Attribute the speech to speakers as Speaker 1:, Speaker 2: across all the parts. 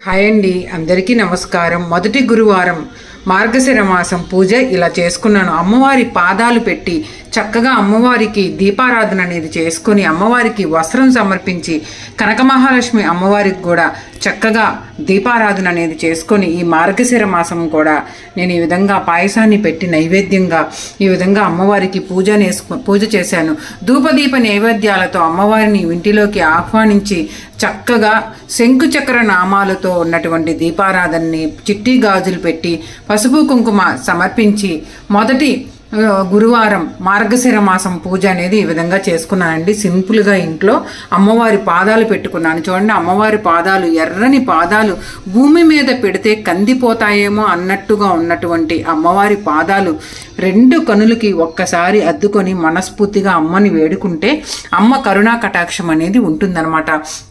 Speaker 1: Hi అండి, అందరికీ నమస్కారం. మొదటి గురువారం మార్గశిర మాసం పూజ ఇలా చేసుకున్నాను. అమ్మవారి పాదాలు పెట్టి చక్కగా అమ్మవారికి దీపారాధన అనేది చేసుకొని అమ్మవారికి వస్త్రం సమర్పించి కనక మహాలక్ష్మి అమ్మవారికి కూడా చక్కగా దీపారాధన అనేది చేసుకొని ఈ మార్గశిర మాసం కూడా నేను ఈ విధంగా పాయసాన్ని పెట్టి నైవేద్యంగా ఈ విధంగా అమ్మవారికి పూజ చేశాను. ధూపదీప నైవేద్యాలతో అమ్మవారిని ఇంటిలోకి ఆహ్వానించి చక్కగా శంకు చక్ర నామాలతో ఉన్నటువంటి దీపారాధనని చిట్టి గాజులు పెట్టి పసుపు కుంకుమ సమర్పించి మొదటి గురువారం మార్గశిర మాసం పూజ అనేది ఈ విధంగా చేసుకున్నానండి. సింపుల్గా ఇంట్లో అమ్మవారి పాదాలు పెట్టుకున్నాను. చూడండి, అమ్మవారి పాదాలు, ఎర్రని పాదాలు భూమి మీద పెడితే కందిపోతాయేమో అన్నట్టుగా ఉన్నటువంటి అమ్మవారి పాదాలు రెండు కనులకి ఒక్కసారి అద్దుకొని మనస్ఫూర్తిగా అమ్మని వేడుకుంటే అమ్మ కరుణా కటాక్షం అనేది ఉంటుందన్నమాట.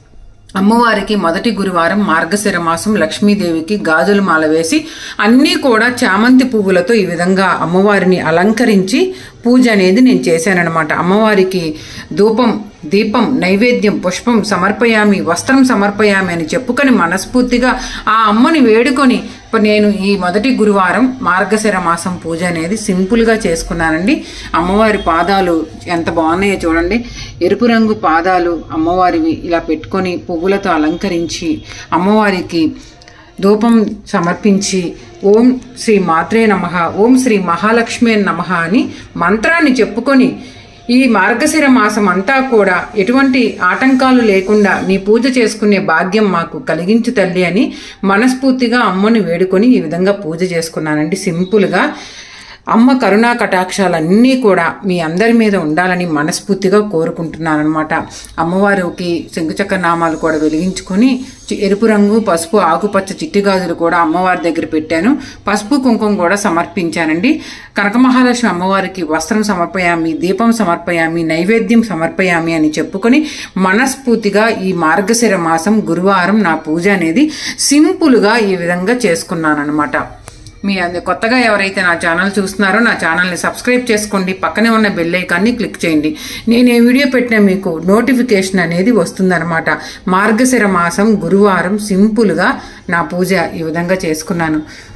Speaker 1: అమ్మవారికి మొదటి గురువారం మార్గశిర మాసం లక్ష్మీదేవికి గాజుల మాల వేసి అన్నీ కూడా చామంతి పువ్వులతో ఈ విధంగా అమ్మవారిని అలంకరించి పూజ అనేది నేను చేశానన్నమాట. అమ్మవారికి ధూపం, దీపం, నైవేద్యం, పుష్పం సమర్పయామి, వస్త్రం సమర్పయామి అని చెప్పుకొని మనస్ఫూర్తిగా ఆ అమ్మని వేడుకొని నేను ఈ మొదటి గురువారం మార్గశిర మాసం పూజ అనేది సింపుల్గా చేసుకున్నానండి. అమ్మవారి పాదాలు ఎంత బాగున్నాయో చూడండి. ఎరుపు రంగు పాదాలు అమ్మవారివి ఇలా పెట్టుకొని పువ్వులతో అలంకరించి అమ్మవారికి ధూపం సమర్పించి ఓం శ్రీ మాత్రే నమః, ఓం శ్రీ మహాలక్ష్మి నమః అని మంత్రాన్ని చెప్పుకొని ఈ మార్గశిర మాసం అంతా కూడా ఎటువంటి ఆటంకాలు లేకుండా నీ పూజ చేసుకునే భాగ్యం మాకు కలిగించు తల్లి అని మనస్ఫూర్తిగా అమ్మని వేడుకొని ఈ విధంగా పూజ చేసుకున్నానండి. సింపుల్గా అమ్మ కరుణా కటాక్షాలన్నీ కూడా మీ అందరి మీద ఉండాలని మనస్ఫూర్తిగా కోరుకుంటున్నాను అనమాట. అమ్మవారికి శంకుచక్ర నామాలు కూడా వెలిగించుకొని ఎరుపు రంగు, పసుపు, ఆకుపచ్చ చిట్టి గాజులు కూడా అమ్మవారి దగ్గర పెట్టాను. పసుపు కుంకుమ కూడా సమర్పించానండి. కనక మహాలక్ష్మి అమ్మవారికి వస్త్రం సమర్పయామి, దీపం సమర్పయామి, నైవేద్యం సమర్పయామి అని చెప్పుకొని మనస్ఫూర్తిగా ఈ మార్గశిర మాసం గురువారం నా పూజ అనేది సింపుల్గా ఈ విధంగా చేసుకున్నాను అనమాట. మీ కొత్తగా ఎవరైతే నా ఛానల్ చూస్తున్నారో నా ఛానల్ని సబ్స్క్రైబ్ చేసుకోండి. పక్కనే ఉన్న బెల్ ఐకాన్ని క్లిక్ చేయండి. నేను ఏ వీడియో పెట్టినా మీకు నోటిఫికేషన్ అనేది వస్తుందన్నమాట. మార్గశిర మాసం గురువారం సింపుల్గా నా పూజ ఈ విధంగా చేసుకున్నాను.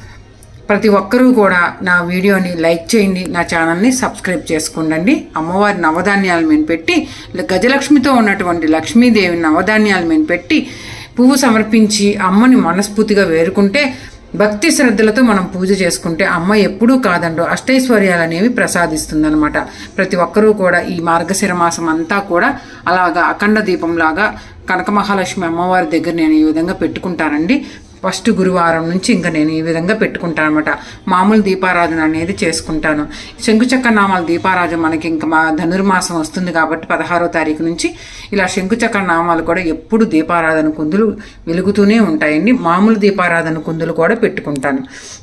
Speaker 1: ప్రతి ఒక్కరూ కూడా నా వీడియోని లైక్ చేయండి, నా ఛానల్ని సబ్స్క్రైబ్ చేసుకోండి. అమ్మవారి నవధాన్యాలు మేము పెట్టి గజలక్ష్మితో ఉన్నటువంటి లక్ష్మీదేవి నవధాన్యాలు మేము పెట్టి పువ్వు సమర్పించి అమ్మని మనస్ఫూర్తిగా వేరుకుంటే భక్తి శ్రద్ధలతో మనం పూజ చేసుకుంటే అమ్మ ఎప్పుడూ కాదండో అష్టైశ్వర్యాలు అనేవి ప్రసాదిస్తుందనమాట. ప్రతి ఒక్కరూ కూడా ఈ మార్గశిర మాసం అంతా కూడా అలాగా అఖండ దీపంలాగా కనక మహాలక్ష్మి అమ్మవారి దగ్గర నేను ఈ విధంగా పెట్టుకుంటానండి. ఫస్ట్ గురువారం నుంచి ఇంకా నేను ఈ విధంగా పెట్టుకుంటాను అనమాట. మామూలు దీపారాధన అనేది చేసుకుంటాను. శంకుచక్ర నామాల దీపారాధన మనకి ఇంకా మా ధనుర్మాసం వస్తుంది కాబట్టి 16వ తారీఖు నుంచి ఇలా శంకుచక్ర నామాలు కూడా ఎప్పుడు దీపారాధన కుందులు వెలుగుతూనే ఉంటాయండి. మామూలు దీపారాధన కుందులు కూడా పెట్టుకుంటాను.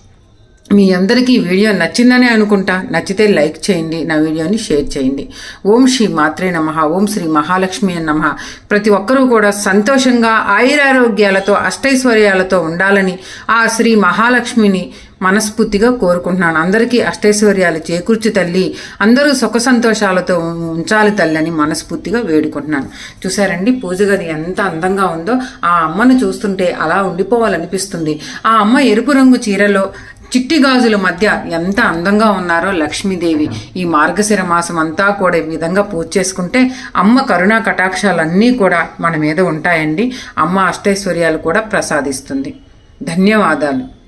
Speaker 1: మీ అందరికీ ఈ వీడియో నచ్చిందనే అనుకుంటా. నచ్చితే లైక్ చేయండి, నా వీడియోని షేర్ చేయండి. ఓం శ్రీ మాత్రే నమః, ఓం శ్రీ మహాలక్ష్మి నమః. ప్రతి ఒక్కరూ కూడా సంతోషంగా ఆయురారోగ్యాలతో అష్టైశ్వర్యాలతో ఉండాలని ఆ శ్రీ మహాలక్ష్మిని మనస్ఫూర్తిగా కోరుకుంటున్నాను. అందరికీ అష్టైశ్వర్యాలు చేకూర్చు తల్లి, అందరూ సుఖ సంతోషాలతో ఉంచాలి తల్లి అని మనస్ఫూర్తిగా వేడుకుంటున్నాను. చూసారండి పూజ గది ఎంత అందంగా ఉందో. ఆ అమ్మను చూస్తుంటే అలా ఉండిపోవాలనిపిస్తుంది. ఆ అమ్మ ఎరుపు రంగు చీరలో చిట్టి గాజుల మధ్య ఎంత అందంగా ఉన్నారో లక్ష్మీదేవి. ఈ మార్గశిర మాసం అంతా కూడా ఈ విధంగా పూజ చేసుకుంటే అమ్మ కరుణా కటాక్షాలన్నీ కూడా మన మీద ఉంటాయండి. అమ్మ అష్టైశ్వర్యాలు కూడా ప్రసాదిస్తుంది. ధన్యవాదాలు.